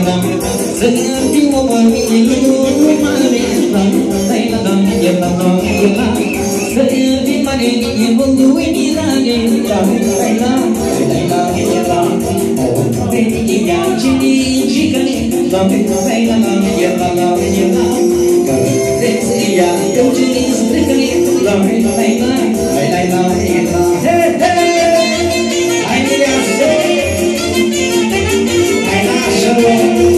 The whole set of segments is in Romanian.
Să fim o mămine, nu mare, dai la doamne, e la doamne, e la. Să fim mare, e bunul, e mirane, dai la, e la. O, veni, e ea, cine, și care, doamne, dai la doamne, e la doamne, e la. Că vreți să ia, eu cine, spre care, doamne, dai la, e la. Hei, hei, hai de viață, hai lasă-o.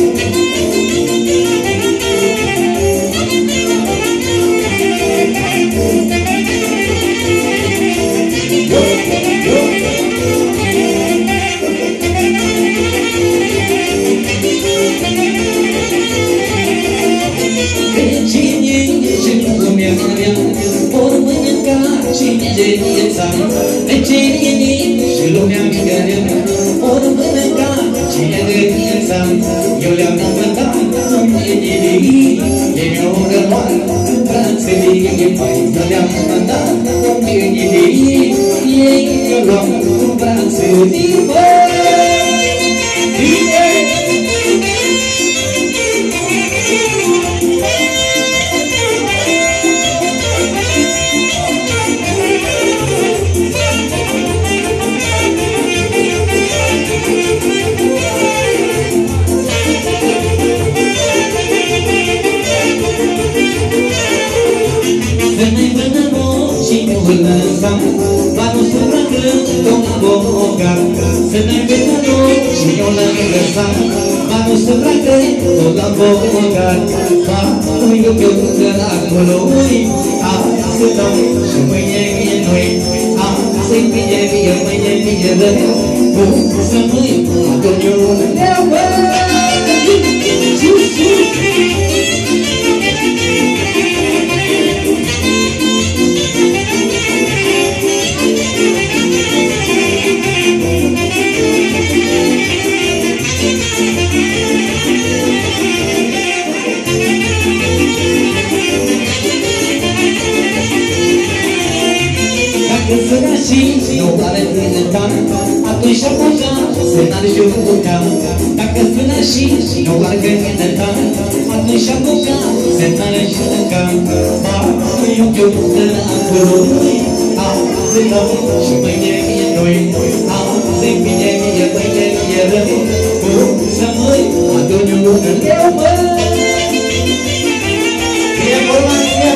Cine de viața, de cine și lumea migărea, ori mănânca, cine de viața, eu le-am invăntat, nu e nimic, e mi-o rămoară, brațele e mai, eu le-am invăntat, nu e nimic, e mi-o luam, brațele mai. Vamos sobrando como boca, se me pegado, si yo la regresa, vamos sobrando la boca, vamos yo que la color, se no, se me llegue no, se me llegue me llegue, se me yo nu are vânătan, atunci așa se n-are jucat. Dacă sună și nu are vânătan, atunci așa se n-are jucat. Eu de acolo, azi nou și mâine e noi, azi bine e mâine e rău, să măi aduni unul eu măi. E România,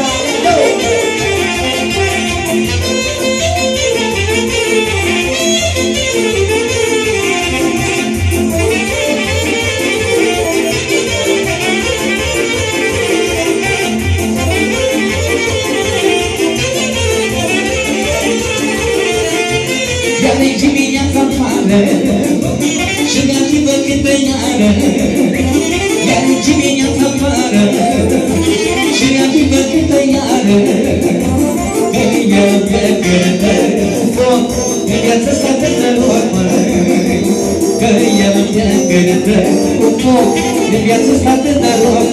și dați-vă câte iară, iar dimineața afară, și dați-vă câte iară, că eu pierdă foc, că viața asta de noroc, că eu pierdă foc, că viața asta de noroc,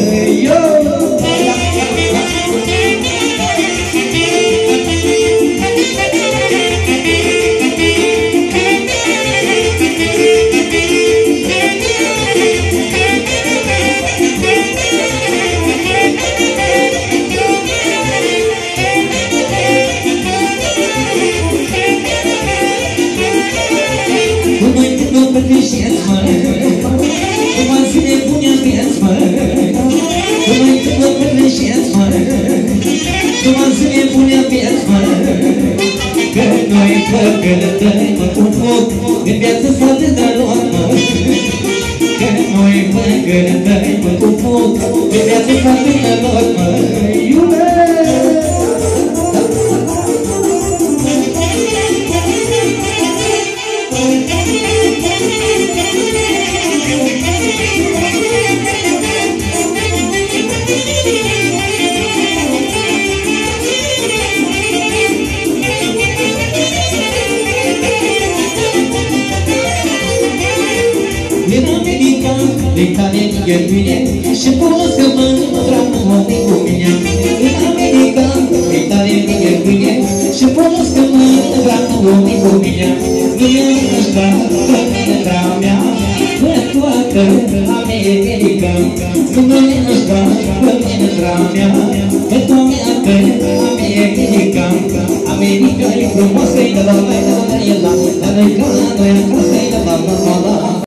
în viața asta de noroc, că noi păgări cu foc, în viața asta de noroc, e bine și poți să mă întreabă cu mine. În America, Italia e bine și poți să mă întreabă cu mine. Nu e așa că mine mea, pe toată America. America, America, America, e frumoasă-i de la